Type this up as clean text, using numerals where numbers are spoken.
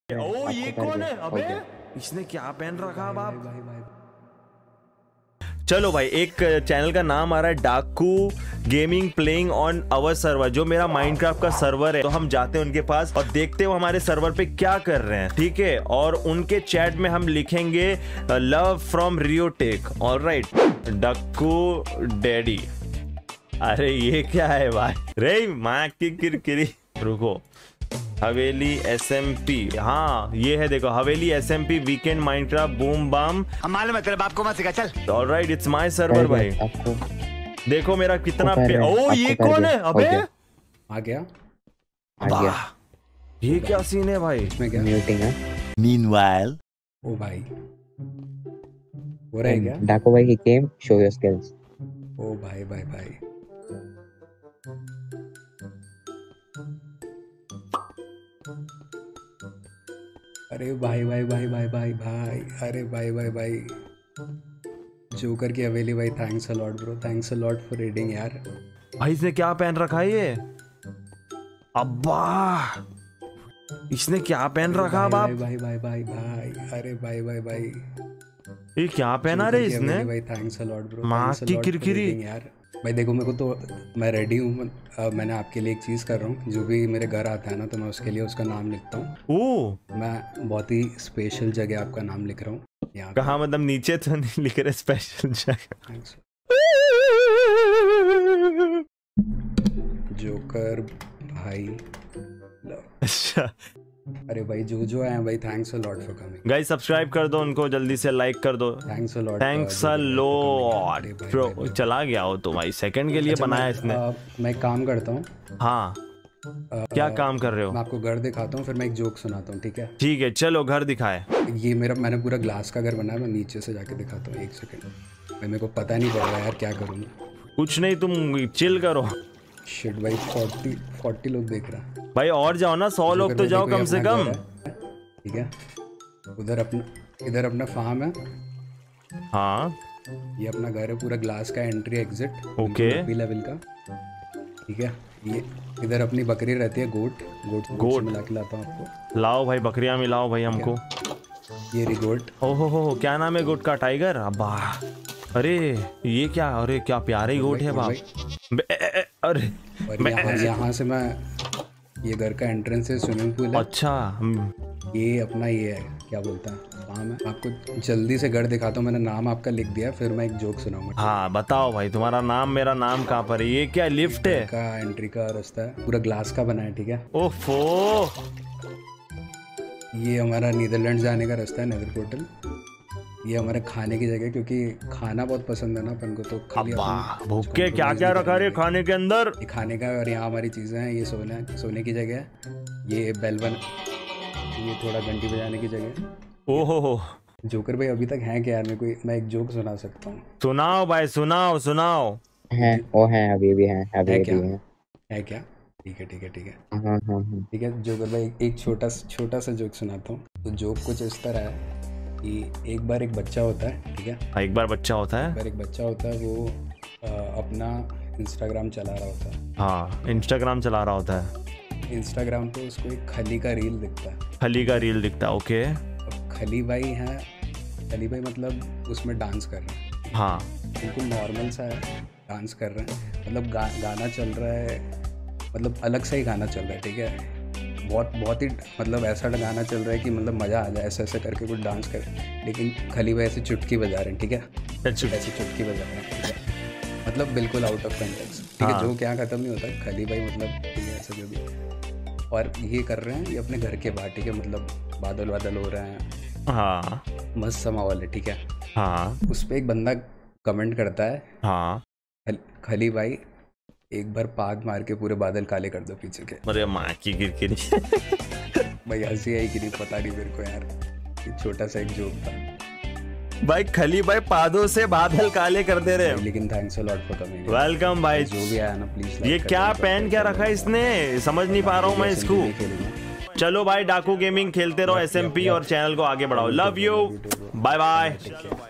ओ ये कौन है? अबे इसने क्या पहन रखा बाप? चलो भाई, एक चैनल का नाम आ रहा है Daku gaming playing on our server, जो मेरा माइनक्राफ्ट का सर्वर है। तो हम जाते हैं उनके पास और देखते हैं वो हमारे सर्वर पे क्या कर रहे हैं, ठीक है। और उनके चैट में हम लिखेंगे love from Riotech. Alright, Daku daddy. अरे ये क्या है भाई? रे माँ की किरकिरी। रुको, हवेली SMP, हाँ ये है, देखो Haveli SMP weekend Minecraft boom bam. हम मालूम है तेरे बाप को मत सिखा, चल। ऑलराइट, इट्स माय सर्वर भाई। देखो मेरा कितना ओ ये कौन है? अबे आ गया। वाह, ये क्या सीन है भाई? इसमें क्या म्यूटिंग है। मीनवाइल, ओ भाई हो रहा है क्या? डाको भाई, he came, show your skills. ओ भाई भाई भाई, अरे भाई भाई भाई भाई भाई भाई, अरे भाई भाई भाई, जोकर की हवेली भाई। Thanks a lot bro, thanks a lot for reading यार। भाई इसने क्या पहन रखा है ये? अब्बा इसने क्या पहन रखा बाप? भाई भाई भाई भाई, अरे भाई भाई भाई, ये क्या पहना रे इसने? भाई थैंक्स अ लॉट ब्रो, माँ की किरकिरी यार। भाई देखो, मेरे को तो मैं रेडी हूँ। मैंने आपके लिए एक चीज़ कर रहा हूँ। जो भी मेरे घर आता है ना, तो मैं उसके लिए उसका नाम लिखता हूँ। ओ, मैं बहुत ही स्पेशल जगह आपका नाम लिख रहा हूँ यहाँ। कहाँ मतलब नीचे तो नहीं लिख रहे स्पेशल जगह? जोकर भाई लव। अच्छा, अरे भाई जो जो आए भाई, thanks a lot for coming. Guys subscribe कर दो उनको, जल्दी से लाइक कर दो। Thanks a lot, thanks a lot bro. चला गया हो तो भाई, सेकंड के लिए बनाया इसने। मैं एक काम करता हूँ। हाँ, क्या काम कर रहे हो? मैं आपको घर दिखाता हूँ, फिर मैं एक जोक सुनाता हूँ, ठीक है? ठीक है, चलो घर दिखाए। ये मैंने पूरा ग्लास का घर बनाया। मैं नीचे से जाके दिखाता हूँ, एक सेकंड भाई। मेरे को पता नहीं पड़ रहा यार, क्या करूँ। कुछ नहीं, तुम चिल करो। शिट भाई, 40 लोग देख रहा है भाई, और जाओ ना, 100 लोग तो जाओ कम से कम। ठीक है, इधर अपना फार्म है। हाँ, ये अपना घर है, पूरा ग्लास का entry exit. Okay, B level का, ठीक है। ये इधर अपनी बकरी रहती है, गोट मिला के लाता हूँ आपको। लाओ भाई, बकरियां मिलाओ भाई हमको। ये रही गोट। ओहो हो, क्या नाम है गोट का? टाइगर। अब्बा, अरे ये क्या? अरे क्या प्यारे गोट है बाप। अरे और यहाँ से मैं, ये घर का एंट्रेंस है, स्विमिंग पूल है। अच्छा, ये अपना ये है, क्या बोलता है, फार्म है। आपको जल्दी से घर दिखाता हूँ। मैंने नाम आपका लिख दिया, फिर मैं एक जोक सुनाऊंगा। हाँ बताओ भाई, तुम्हारा नाम मेरा नाम कहाँ पर है? ये क्या लिफ्ट है? का एंट्री का रास्ता है, पूरा ग्लास का बना है, ठीक है। ओफो, ये हमारा नीदरलैंड जाने का रास्ता है, नेदर पोर्टल। ये हमारे खाने की जगह, क्योंकि खाना बहुत पसंद है ना अपन को, तो खाली भूख के क्या क्या रखा रे खाने के अंदर? ये खाने का, और यहाँ हमारी चीज़ें हैं। ये सोने की जगह है। ये बेलबन, ये थोड़ा घंटी बजाने की जगह। ओहो हो, जोकर भाई अभी तक हैं क्या यार? मैं एक जोक सुना सकता हूँ। सुनाओ भाई, सुनाओ सुनाओ। है वो, है अभी भी है, अभी भी है क्या? ठीक है ठीक है ठीक है। हाँ हाँ हाँ। ठीक है जोकर भाई, एक छोटा सा जोक सुनाता हूँ। तो जोक कुछ इस तरह है कि एक बार एक बच्चा होता है, ठीक है। एक बार बच्चा होता है, वो अपना इंस्टाग्राम चला रहा होता है। हाँ, इंस्टाग्राम चला रहा होता है। इंस्टाग्राम पे उसको एक खली का रील दिखता है। खली का रील दिखता है, ओके। अब खली भाई हैं, खली भाई मतलब उसमें डांस कर रहे हैं। हाँ, बिल्कुल नॉर्मल सा है, डांस कर रहे हैं। मतलब गाना चल रहा है, मतलब अलग सा ही गाना चल रहा है, ठीक है। बहुत ही मतलब ऐसा गाना चल रहा है कि मतलब मज़ा आ जाए, ऐसे ऐसे करके कुछ डांस कर। लेकिन खली भाई ऐसे चुटकी बजा रहे हैं, ठीक है। ऐसे चुटकी बजा रहे हैं, ठीक है। मतलब बिल्कुल आउट ऑफ कंटेक्स्ट, ठीक है। जो क्या खत्म नहीं होता, खली भाई मतलब, ठीक है, ऐसा जो भी। और ये कर रहे हैं, ये अपने घर के बाहर, ठीक है। मतलब बादल हो रहे हैं, हाँ, मस्त समा वाले, ठीक है। हाँ, उस पर एक बंदा कमेंट करता है, हाँ, खली भाई एक बार पाग मार के पूरे बादल काले कर दो पीछे के। अरे माँ की किरकिरी। भाई हंसी आई कि नहीं पता नहीं मेरे को यार। छोटा सा एक जोक था भाई। खली भाई पादों से बादल काले कर दे रहे। लेकिन thanks a lot for coming. Welcome भाई। जो भी आया ना प्लीज। ये क्या पेन क्या रखा है इसने? समझ नहीं पा रहा हूँ मैं इसको। चलो भाई, डाकू गेमिंग खेलते रहो SMP और चैनल को आगे बढ़ाओ। Love you, bye bye.